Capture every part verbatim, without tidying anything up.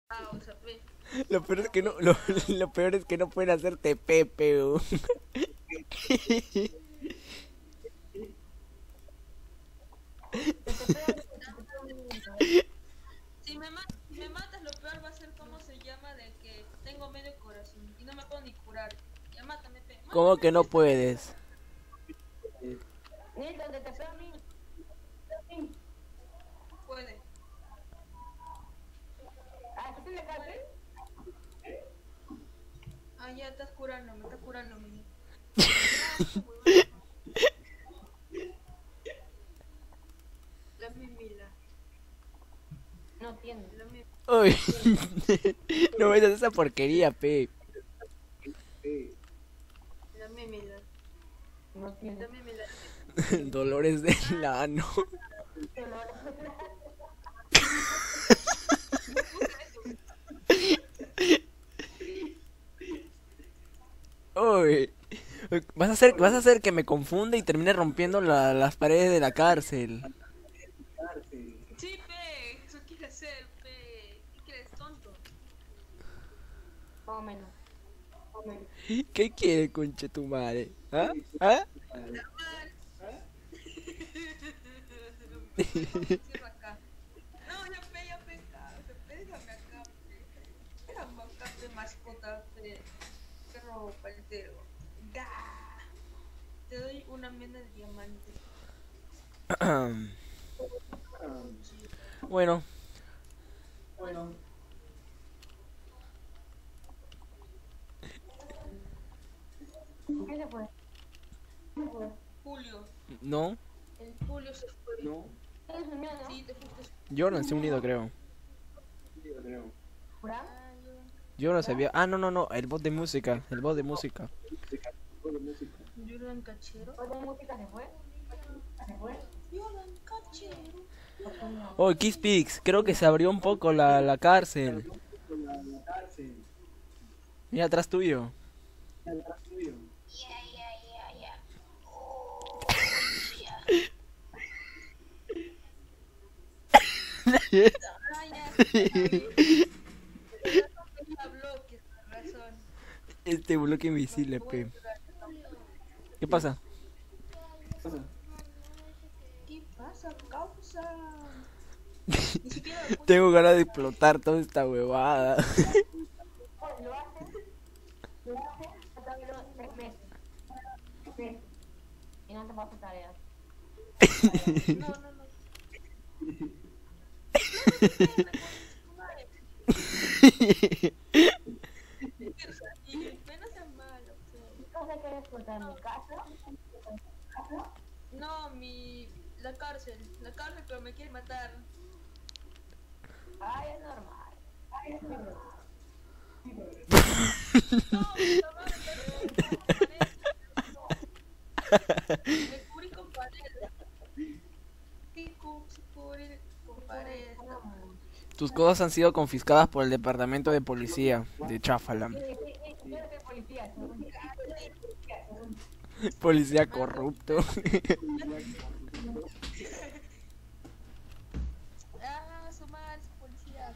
Ah, o sea, ve. Lo peor es que no, lo, lo peor es que no pueden hacerte Pepe. Te tepeo, te tepeo un minuto, ¿eh? Si me, ma si me matas, lo peor va a ser cómo se llama de que tengo medio corazón y no me puedo ni curar. Ya mátame, pe. ¿Cómo Mátame, que pe, no esta vez. puedes? Nilton, te tepeo a mí. Puede. Ah, ¿estás en la cárcel? Ah, ya estás curándome, estás curándome. La mimila. No tiene. La mimila. Uy, no me das esa porquería, pe. La mimila. No tiene. La mimila. Dolores del ano. Uy, vas a hacer, vas a hacer que me confunda y termine rompiendo la- las paredes de la cárcel. Sí, pe. Eso quiere hacer, pe. ¿Qué quieres, tonto? Más o menos. Más o menos. ¿Qué quiere, conche tu madre? ¿Ah? ¿Ah? Cierra acá. No, ya pe, ya pe, acá. O sea, pe, déjame acá, pe. Déjame acá, pe, mascota, pe. Perro paletero. Da. Te doy una mena de diamante. Bueno, ¿Qué se fue? Julio. no. El Julio se fue. No. ¿Eres un mío, no? Sí, te fuiste. Jordan se ha unido, creo. ¿Jura? Ah, yo. Yo no sabía. Ah, no, no, no. El bot de música. El bot de música. Jordan Cachero. ¿Pues de música se fue? ¿Se fue? Jordan Cachero. Oh, Kiss Pix. Creo que se abrió un poco la, la cárcel. Mira atrás tuyo. Ah, ya. Bloques, con razón. Este bloque invisible, pe. ¿Qué pasa? ¿Qué pasa, causa? Ni siquiera me puse. Tengo ganas de explotar toda esta huevada. Lo haces, lo haces, hasta que lo tres meses. Sí. Y no te paso tareas. No, no, no. Y apenas es malo. ¿Qué cosa quieres contar? ¿Mi casa? No, mi. La cárcel. La cárcel, pero me quiere matar. Ay, es normal. Ay, es normal. No, puta madre, me cubrí con pared. ¿Qué cu- se cubre con pared? Tus cosas han sido confiscadas por el departamento de policía de Chafalam. Sí, sí, sí, yo no soy policía, soy policía. Policía corrupto. Ah, su madre, su policía.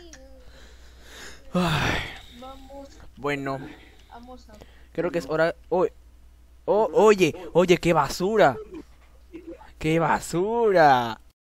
Ay, Vamos, bueno, vamos a. creo que es hora. Oh, oh, oye, oye, qué basura. ¡Qué basura!